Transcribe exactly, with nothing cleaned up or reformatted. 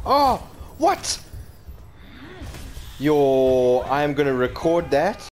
Oh, what? Yo, I am gonna record that.